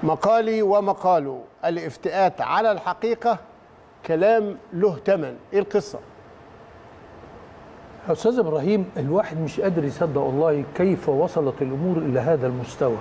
مقالي ومقاله الافتئات على الحقيقة كلام له ثمن. ايه القصة؟ يا أستاذ إبراهيم، الواحد مش قادر يصدق والله كيف وصلت الأمور إلى هذا المستوى.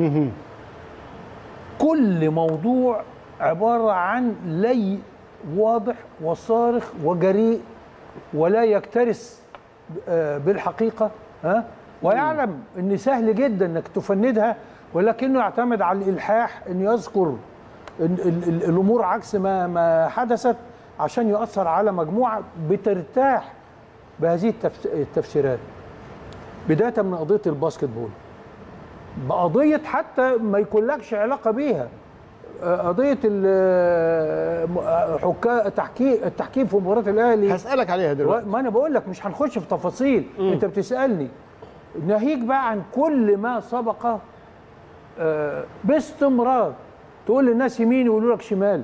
كل موضوع عبارة عن لي واضح وصارخ وجريء ولا يكترث بالحقيقة، ويعلم أن سهل جدا أنك تفندها، ولكنه يعتمد على الإلحاح، أن يذكر الأمور عكس ما حدثت عشان يؤثر على مجموعة بترتاح بهذه التفسيرات، بداية من قضية الباسكت بول، بقضية حتى ما يكون لكش علاقة بيها، قضية التحكيم في مباراة الأهلي. هسألك عليها دلوقتي. ما أنا بقول لك مش هنخش في تفاصيل. أنت بتسألني، ناهيك بقى عن كل ما سبق باستمرار تقول للناس يمين ويقولوا لك شمال.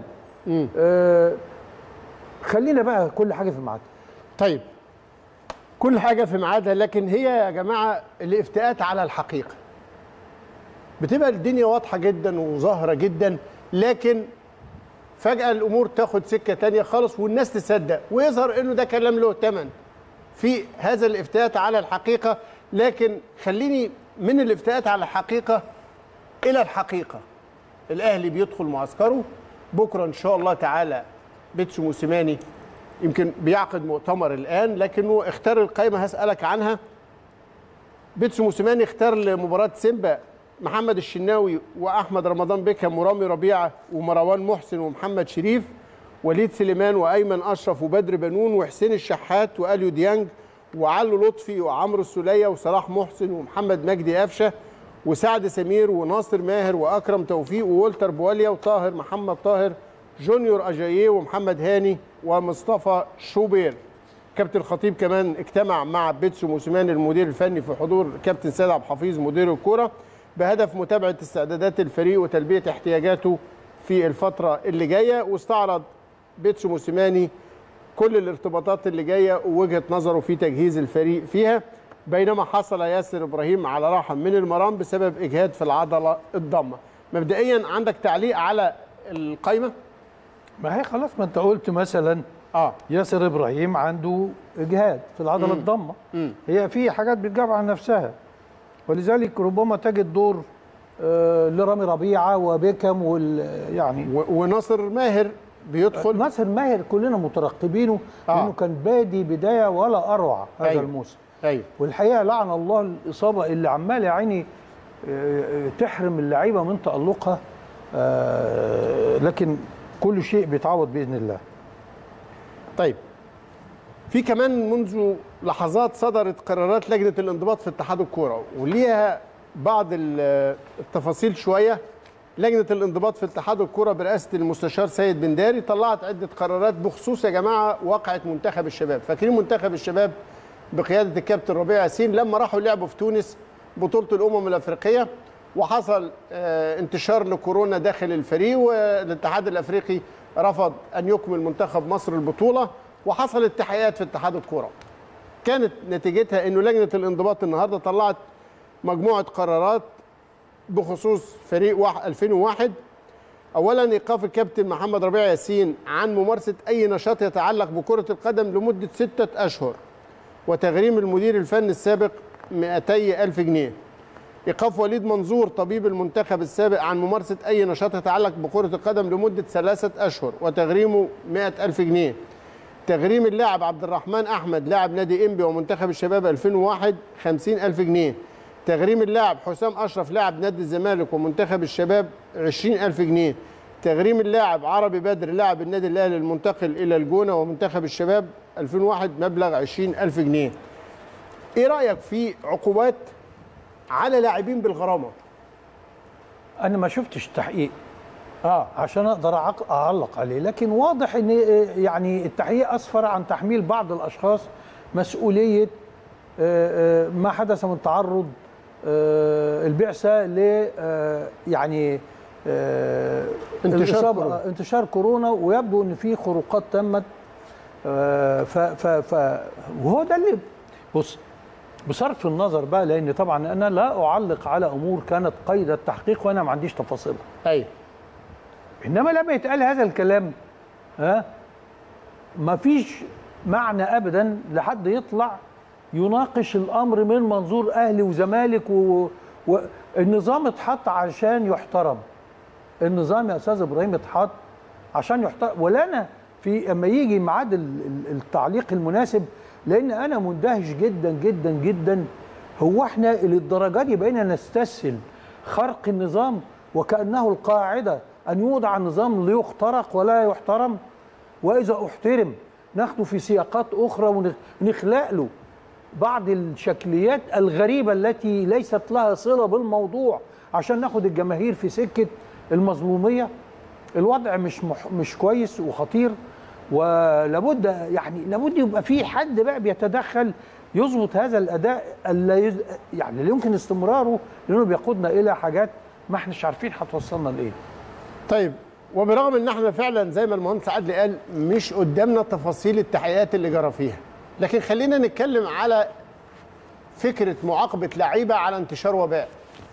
خلينا بقى كل حاجة في ميعادها. طيب، كل حاجة في ميعادها، لكن هي يا جماعة الافتئات على الحقيقة بتبقى الدنيا واضحة جدا وظاهرة جدا، لكن فجأة الأمور تاخد سكة تانية خالص والناس تصدق ويظهر إنه ده كلام له ثمن في هذا الافتئات على الحقيقة. لكن خليني من الافتئات على الحقيقة إلى الحقيقة. الأهلي بيدخل معسكره بكرة إن شاء الله تعالى. بيتسو موسيماني يمكن بيعقد مؤتمر الآن، لكنه اختار القائمة هسألك عنها. بيتسو موسيماني اختار لمباراة سيمبا محمد الشناوي وأحمد رمضان بيكهام ورامي ربيعة ومروان محسن ومحمد شريف، وليد سليمان وأيمن أشرف وبدر بنون وحسين الشحات وأليو ديانج وعلو لطفي وعمرو السولية وصلاح محسن ومحمد مجدي قفشة وسعد سمير وناصر ماهر وأكرم توفيق وولتر بواليا وطاهر محمد طاهر، جونيور أجاييه ومحمد هاني ومصطفى شوبير. كابتن الخطيب كمان اجتمع مع بيتسو موسيماني المدير الفني في حضور كابتن سيد عبد الحفيظ مدير الكرة بهدف متابعة استعدادات الفريق وتلبية احتياجاته في الفترة اللي جاية. واستعرض بيتسو موسيماني كل الارتباطات اللي جاية ووجهة نظره في تجهيز الفريق فيها، بينما حصل ياسر إبراهيم على راحة من المران بسبب إجهاد في العضلة الضمة. مبدئيا عندك تعليق على القائمة؟ ما هي خلاص، ما انت قلت مثلا ياسر ابراهيم عنده اجهاد في العضله الضمه، هي في حاجات بتجاب عن نفسها، ولذلك ربما تجد دور لرامي ربيعه وبيكم يعني وناصر ماهر بيدخل. ناصر ماهر كلنا مترقبينه لانه كان بادي بدايه ولا اروع هذا الموسم. والحقيقه لعن الله الاصابه اللي عمال يا عيني تحرم اللعيبه من تالقها، لكن كل شيء بيتعوض باذن الله. طيب، في كمان منذ لحظات صدرت قرارات لجنه الانضباط في اتحاد الكوره وليها بعض التفاصيل شويه. لجنه الانضباط في اتحاد الكوره برئاسه المستشار سيد بن داري طلعت عده قرارات بخصوص يا جماعه واقعه منتخب الشباب. فاكرين منتخب الشباب بقياده الكابتن ربيع ياسين لما راحوا لعبوا في تونس بطوله الامم الافريقيه وحصل انتشار لكورونا داخل الفريق، والاتحاد الافريقي رفض ان يكمل منتخب مصر البطوله وحصلت تحقيقات في اتحاد الكوره. كانت نتيجتها انه لجنه الانضباط النهارده طلعت مجموعه قرارات بخصوص فريق 2001. اولا ايقاف الكابتن محمد ربيع ياسين عن ممارسه اي نشاط يتعلق بكره القدم لمده 6 أشهر، وتغريم المدير الفني السابق 200,000 جنيه. إيقاف وليد منظور طبيب المنتخب السابق عن ممارسة أي نشاط يتعلق بكرة القدم لمدة 3 أشهر وتغريمه 100,000 جنيه. تغريم اللاعب عبد الرحمن أحمد لاعب نادي إنبي ومنتخب الشباب 2001 50,000 جنيه. تغريم اللاعب حسام أشرف لاعب نادي الزمالك ومنتخب الشباب 20,000 جنيه. تغريم اللاعب عربي بدر لاعب النادي الأهلي المنتقل إلى الجونة ومنتخب الشباب 2001 مبلغ 20,000 جنيه. إيه رأيك في عقوبات على لاعبين بالغرامه؟ انا ما شفتش تحقيق عشان اقدر اعلق عليه، لكن واضح ان يعني التحقيق اسفر عن تحميل بعض الاشخاص مسؤوليه ما حدث من تعرض البعثه ل يعني انتشار كورونا، ويبدو ان في خروقات تمت. وهو ده اللي بص، بصرف النظر بقى، لان طبعا انا لا اعلق على امور كانت قيد التحقيق وانا ما عنديش تفاصيلها. ايوه. انما لما يتقال هذا الكلام ما فيش معنى ابدا لحد يطلع يناقش الامر من منظور اهلي وزمالك والنظام اتحط عشان يحترم. النظام يا استاذ ابراهيم اتحط عشان يحترم، ولا انا في اما يجي ميعاد التعليق المناسب، لان انا مندهش جدا جدا جدا. هو احنا للدرجه دي بقينا نستسهل خرق النظام وكانه القاعده ان يوضع النظام ليخترق ولا يحترم، واذا احترم ناخده في سياقات اخرى ونخلق له بعض الشكليات الغريبه التي ليست لها صله بالموضوع عشان ناخد الجماهير في سكه المظلوميه. الوضع مش كويس وخطير، ولابد يعني لابد يبقى في حد بقى بيتدخل يظبط هذا الاداء اللي يعني اللي يمكن استمراره، لانه بيقودنا الى حاجات ما احناش عارفين هتوصلنا لايه. طيب، وبرغم ان احنا فعلا زي ما المهندس عدلي قال مش قدامنا تفاصيل التحقيقات اللي جرى فيها، لكن خلينا نتكلم على فكره معاقبه لعيبه على انتشار وباء.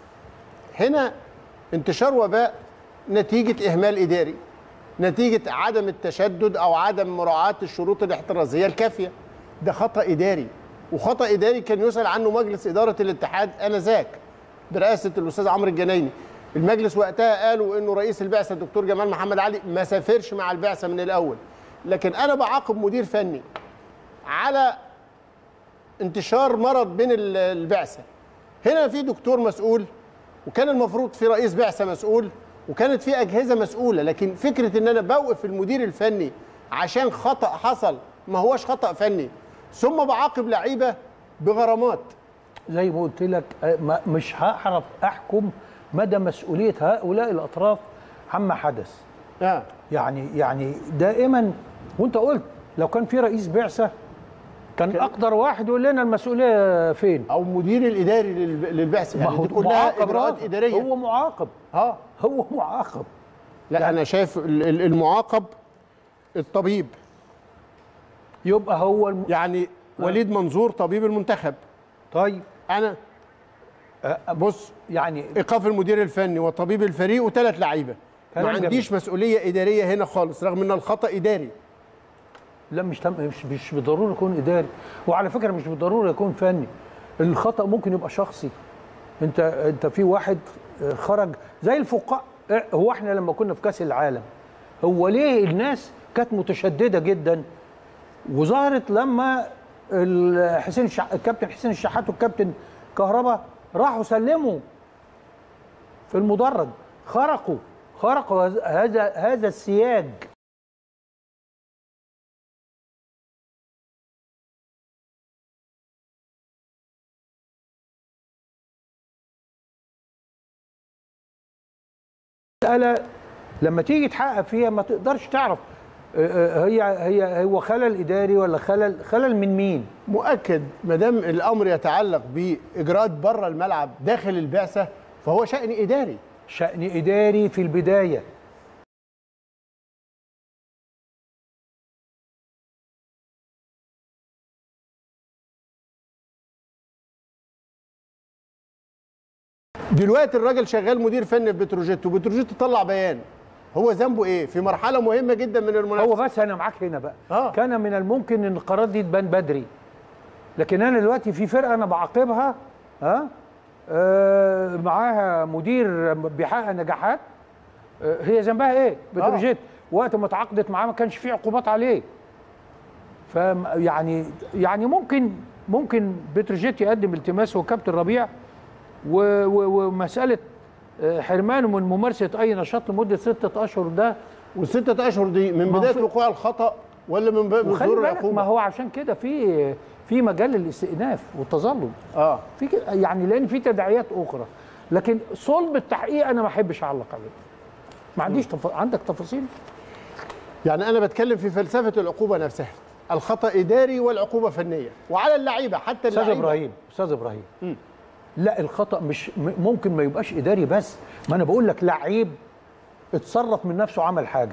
هنا انتشار وباء نتيجه اهمال اداري، نتيجه عدم التشدد او عدم مراعاه الشروط الاحترازيه الكافيه. ده خطا اداري، وخطا اداري كان يسال عنه مجلس اداره الاتحاد انذاك برئاسه الاستاذ عمرو الجنايني. المجلس وقتها قالوا انه رئيس البعثه الدكتور جمال محمد علي ما سافرش مع البعثه من الاول، لكن انا بعاقب مدير فني على انتشار مرض بين البعثه. هنا في دكتور مسؤول، وكان المفروض في رئيس بعثه مسؤول، وكانت في اجهزه مسؤوله، لكن فكره ان انا بوقف المدير الفني عشان خطا حصل ما هوش خطا فني، ثم بعاقب لعيبه بغرامات. زي ما قلت لك مش هعرف احكم مدى مسؤوليه هؤلاء الاطراف عما حدث. يعني دائما، وانت قلت لو كان في رئيس بعثه كان اقدر واحد يقول لنا المسؤوليه فين، او مدير الاداري للبعثه. يعني دي كلها اجراءات اداريه. هو معاقب. هو معاقب. لا يعني انا شايف المعاقب الطبيب، يبقى هو يعني وليد منظور طبيب المنتخب. طيب انا بص، يعني ايقاف المدير الفني وطبيب الفريق وثلاث لعيبه، ما عنديش مسؤوليه اداريه هنا خالص رغم ان الخطا اداري. لا مش بالضروره يكون اداري، وعلى فكره مش بالضروره يكون فني. الخطا ممكن يبقى شخصي. انت في واحد خرج زي الفقاعه. هو احنا لما كنا في كاس العالم، هو ليه الناس كانت متشدده جدا وظهرت لما الكابتن حسين الشحات والكابتن كهربا راحوا سلموا في المدرج، خرقوا هذا السياج. المسألة لما تيجي تحقق فيها ما تقدرش تعرف هو خلل اداري ولا خلل من مين. مؤكد ما دام الامر يتعلق باجراءات بره الملعب داخل البعثه فهو شأن اداري. شأن اداري في البدايه. دلوقتي الراجل شغال مدير فني في بتروجيت، وبتروجيت طلع بيان. هو ذنبه ايه في مرحله مهمه جدا من المنافسه؟ هو بس انا معاك هنا بقى. كان من الممكن ان القرارات دي تبان بدري، لكن انا دلوقتي في فرقه انا بعاقبها معاها مدير بيحقق نجاحات. هي ذنبها ايه؟ بتروجيت وقت ما اتعاقدت معاه ما كانش في عقوبات عليه. يعني ممكن بتروجيت يقدم التماس وكابتن ربيع ومساله حرمانه من ممارسه اي نشاط لمده 6 اشهر. ده وال6 اشهر دي من بدايه وقوع الخطا ولا من ظهور العقوبه؟ ما هو عشان كده في مجال للاستئناف والتظلم. في يعني لان في تداعيات اخرى، لكن صلب التحقيق انا ما احبش اعلق عليه. ما عنديش عندك تفاصيل؟ يعني انا بتكلم في فلسفه العقوبه نفسها. الخطا اداري والعقوبه فنيه، وعلى اللعيبه حتى اللعيبه. استاذ ابراهيم لا، الخطا مش ممكن ما يبقاش اداري بس. ما انا بقول لك لعيب اتصرف من نفسه عمل حاجه،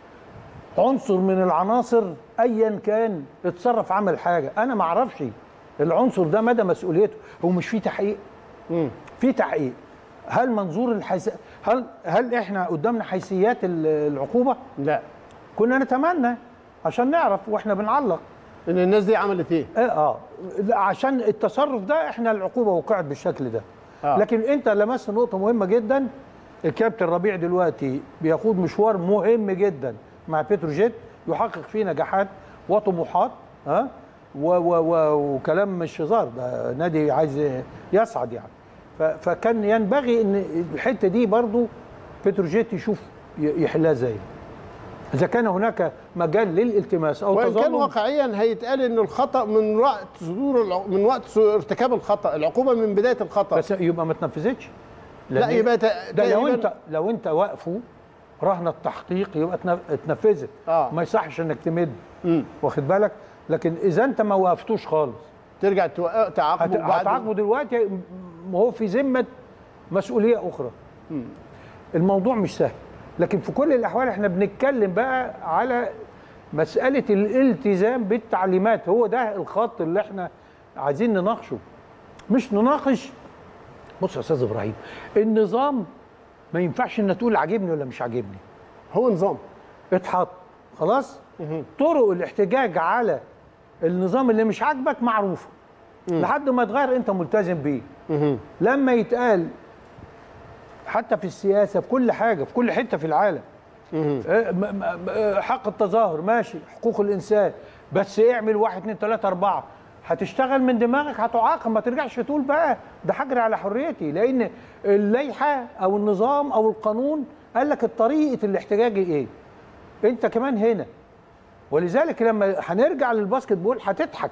عنصر من العناصر ايا كان اتصرف عمل حاجه، انا ما اعرفش العنصر ده مدى مسؤوليته. هو مش في تحقيق؟ في تحقيق. هل منظور هل احنا قدامنا حيثيات العقوبه؟ لا. كنا نتمنى عشان نعرف واحنا بنعلق ان الناس دي عملت ايه. عشان التصرف ده احنا العقوبه وقعت بالشكل ده. لكن انت لمست نقطه مهمه جدا. الكابتن ربيع دلوقتي بيخوض مشوار مهم جدا مع بتروجيت يحقق فيه نجاحات وطموحات، وكلام مش هزار، ده نادي عايز يصعد يعني. فكان ينبغي ان الحته دي برضو بتروجيت يشوف يحلها ازاي، اذا كان هناك مجال للالتماس او وإن تظلم. كان واقعيا هيتقال ان الخطا من وقت ارتكاب الخطا، العقوبه من بدايه الخطا، بس يبقى ما تنفذتش. لا يبقى ده لو انت واقفه رهن التحقيق يبقى اتنفذت. ما يصحش انك تمد، واخد بالك. لكن اذا انت ما وقفتوش خالص ترجع تعاقبه هتعاقبه دلوقتي، هو في ذمه مسؤوليه اخرى. الموضوع مش سهل، لكن في كل الاحوال احنا بنتكلم بقى على مساله الالتزام بالتعليمات. هو ده الخط اللي احنا عايزين نناقشه، مش نناقش. بص يا استاذ ابراهيم، النظام ما ينفعش ان تقول عاجبني ولا مش عاجبني، هو نظام اتحط خلاص. طرق الاحتجاج على النظام اللي مش عاجبك معروفه، لحد ما يتغير انت ملتزم بيه. لما يتقال حتى في السياسه، في كل حاجه، في كل حته في العالم، حق التظاهر ماشي، حقوق الانسان، بس اعمل 1 2 3 4، هتشتغل من دماغك هتعاقب. ما ترجعش تقول بقى ده حجر على حريتي، لان اللائحه او النظام او القانون قال لك طريقه الاحتجاج ايه. انت كمان هنا، ولذلك لما هنرجع للباسكت بول هتضحك.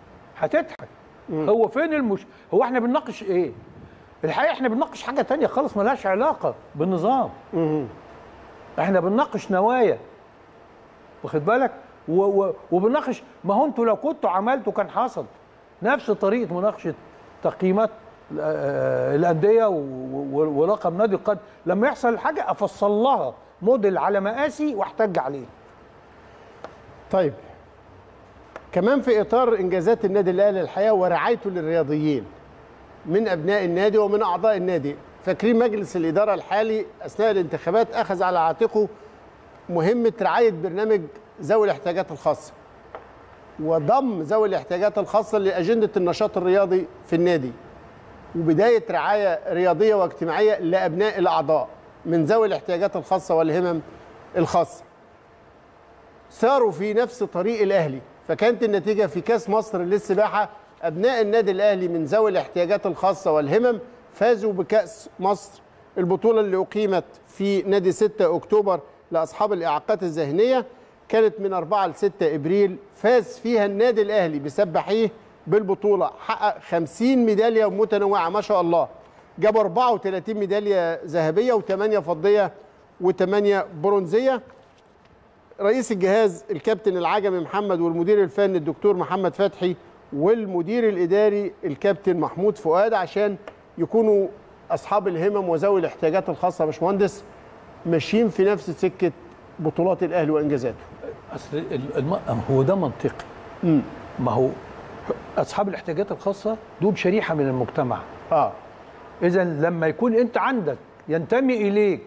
هو فين هو احنا بنناقش ايه؟ الحقيقه احنا بنناقش حاجه تانية خالص مالهاش علاقه بالنظام. احنا بنناقش نوايا، واخد بالك، وبنناقش. ما هو انتوا لو كنتوا عملتوا كان حصل نفس طريقه مناقشه تقييمات الانديه ورقم نادي القدم. لما يحصل حاجه افصل لها موديل على مقاسي واحتج عليه. طيب، كمان في اطار انجازات النادي الاهلي الحقيقه ورعايته للرياضيين من ابناء النادي ومن اعضاء النادي، فاكرين مجلس الاداره الحالي اثناء الانتخابات اخذ على عاتقه مهمه رعايه برنامج ذوي الاحتياجات الخاصه، وضم ذوي الاحتياجات الخاصه لاجنده النشاط الرياضي في النادي، وبدايه رعايه رياضيه واجتماعيه لابناء الاعضاء من ذوي الاحتياجات الخاصه والهمم الخاصه. ساروا في نفس طريق الاهلي، فكانت النتيجه في كاس مصر للسباحه ابناء النادي الاهلي من ذوي الاحتياجات الخاصه والهمم فازوا بكاس مصر، البطوله اللي اقيمت في نادي 6 اكتوبر لاصحاب الاعاقات الذهنيه، كانت من 4 ل 6 ابريل. فاز فيها النادي الاهلي بسباحيه بالبطوله، حقق 50 ميداليه متنوعه ما شاء الله، جابوا 34 ميداليه ذهبيه و8 فضيه و8 برونزيه. رئيس الجهاز الكابتن العجمي محمد، والمدير الفني الدكتور محمد فتحي، والمدير الاداري الكابتن محمود فؤاد، عشان يكونوا اصحاب الهمم وذوي الاحتياجات الخاصه يا باشمهندس ماشيين في نفس سكه بطولات الاهلي وانجازاته. اصل هو ده منطقي. ما هو اصحاب الاحتياجات الخاصه دول شريحه من المجتمع. اذا لما يكون انت عندك ينتمي اليك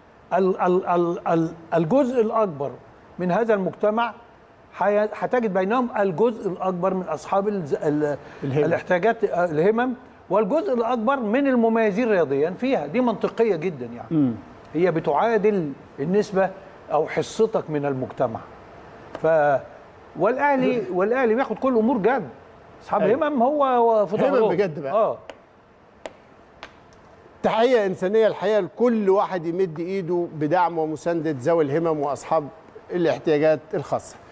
الجزء الاكبر من هذا المجتمع، هتجد بينهم الجزء الاكبر من اصحاب الاحتياجات الهمم، والجزء الاكبر من المميزين رياضيا فيها. دي منطقيه جدا يعني. هي بتعادل النسبه او حصتك من المجتمع. والاهلي بياخد كل الامور جد. اصحاب الهمم هو في ظهرهم همم بجد بقى. تحيه انسانيه الحقيقه لكل واحد يمد ايده بدعم ومسانده ذوي الهمم واصحاب الاحتياجات الخاصه.